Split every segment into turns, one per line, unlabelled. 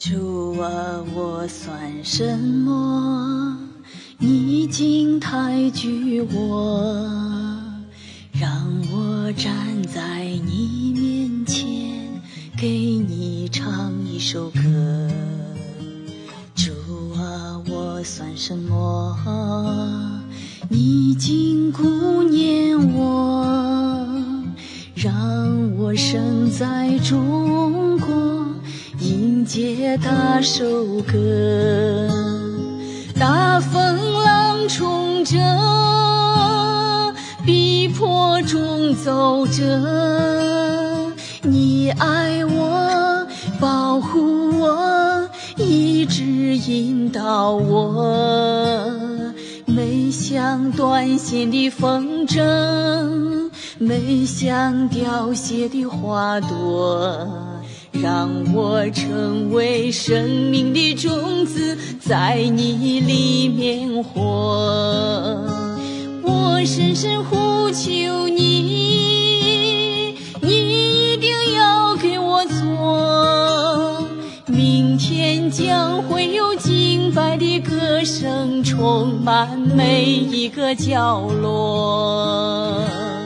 主啊，我算什么？你竟抬举我，让我站在你面前，给你唱一首歌。主啊，我算什么？你竟顾念我，让我生在中国，迎接大首歌。大风浪冲着，逼迫中走着，你爱我，保护我，一直引导我。没像断线的风筝，没像凋谢的花朵，让我成为生命的种子，在你里面活。我深深呼求你，你一定要给我做。明天将会有敬拜的歌声充满每一个角落。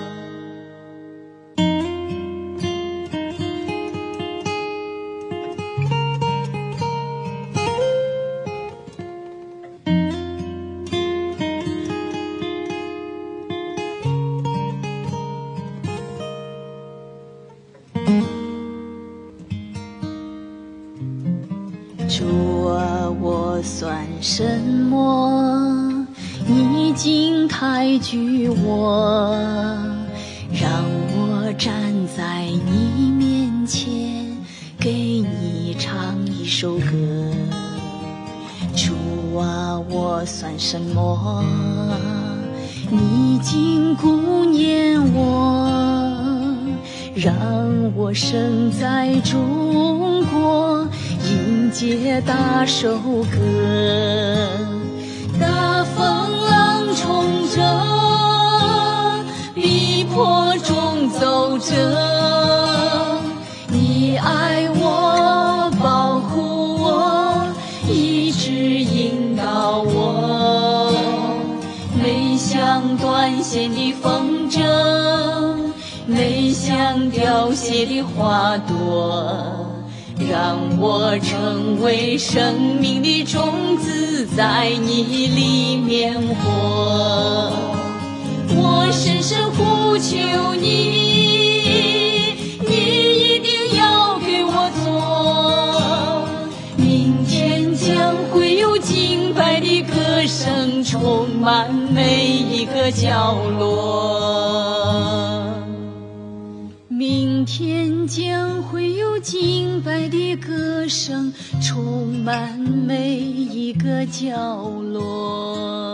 主啊，我算什么？你竟抬举我，让我站在你面前，给你唱一首歌。主啊，我算什么？你竟顾念我，让我生在中国，迎接大首歌。大风浪冲着，逼迫中走着，你爱我，保护我，一直引导我。没像断线的风筝，没像凋谢的花朵，让我成为生命的种子，在你里面活。我深深呼求你，你一定要给我做。明天将会有敬拜的歌声充满每一个角落。明天将会有敬拜的歌声充满每一个角落。